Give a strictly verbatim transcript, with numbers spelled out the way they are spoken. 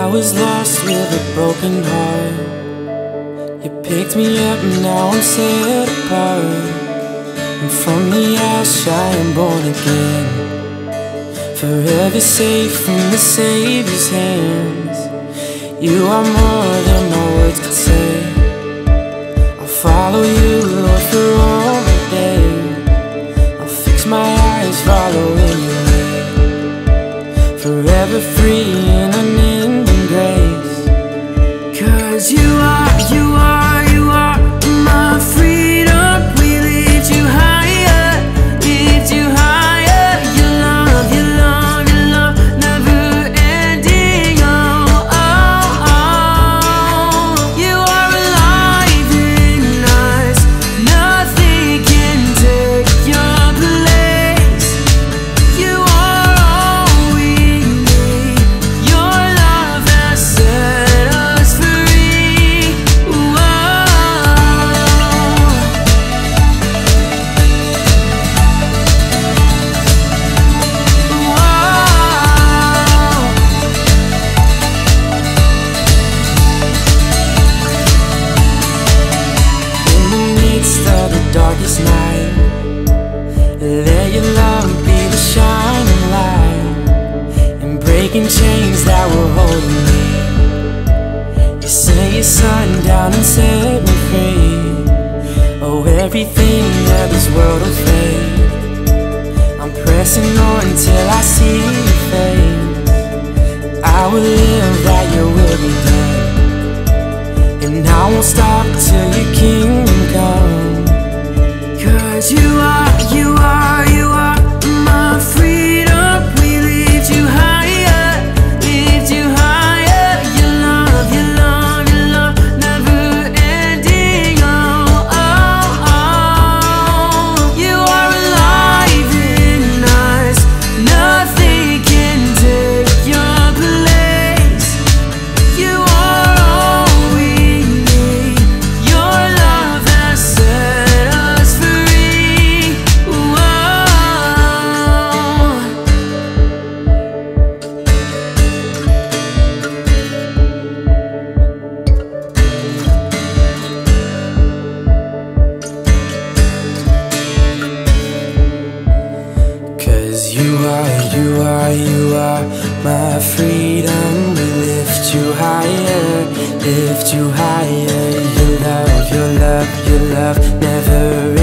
was lost with a broken heart. You picked me up and now I'm set apart. And from the ash I am born again, forever safe from the Savior's hands. You are more than my words could say. I'll follow you, Lord, for all the day. I'll fix my eyes following your way, forever free in unending grace. Cause you are, you are, you are my freedom. We lift you higher, lift you higher. Your love, your love, your love, never ending. Oh, oh, oh. You are alive in us. Nothing can take your place. You are all we need. Your love has set us free. Whoa. In the midst of the darkest night, let your love be the shining light, and breaking chains that were holding me. You sent your son down and set me free. Oh, everything that this world will fade, I'm pressing on till I see your face. I will live that your will be done, and I won't stop till your kingdom come. Cause you are, you are, you are my freedom. We lift you higher, lift you higher. Your love, your love, your love, never ending. Oh, oh, oh. You are alive in us. Nothing can take your place. You are all we need. Your love has set us free. Whoa. Cause you are, you are, you are my freedom. We lift you higher, lift you higher. Your love, your love, your love never